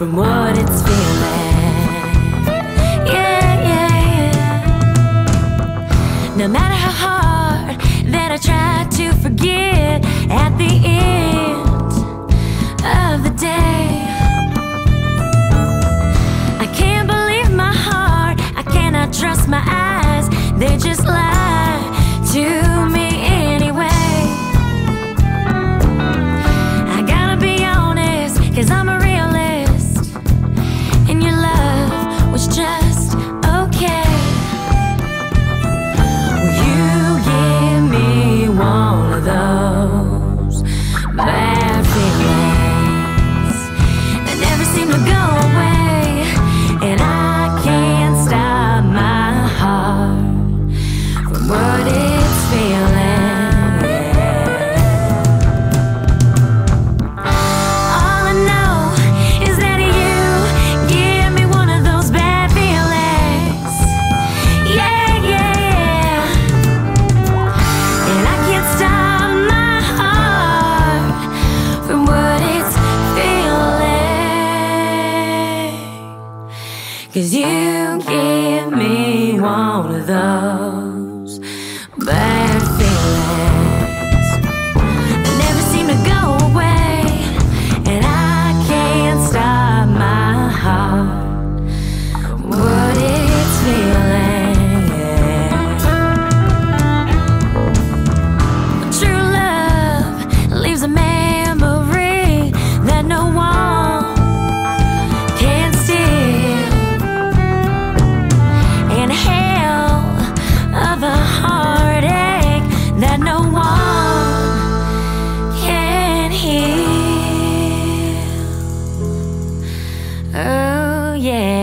from what it's feeling. Yeah, yeah, yeah. No matter how hard that I try to forget, at the end of the day, I can't believe my heart, I cannot trust my eyes, they just lie to me anyway. I gotta be honest, 'cause I'm a realist, and your love was just okay. Will you give me one of those bad feelings that never seem to go away, and I can't stop my heart from what it's feeling. All I know is that you give me one of those bad feelings. Yeah, yeah, yeah. And I can't stop my heart from what it's feeling. 'Cause you give me one of those bad feelings that never seem to go away, and I can't stop my heart from what it's feeling. True love leaves a memory that no one can steal, and hell of a heartache that no one can heal. Oh yeah.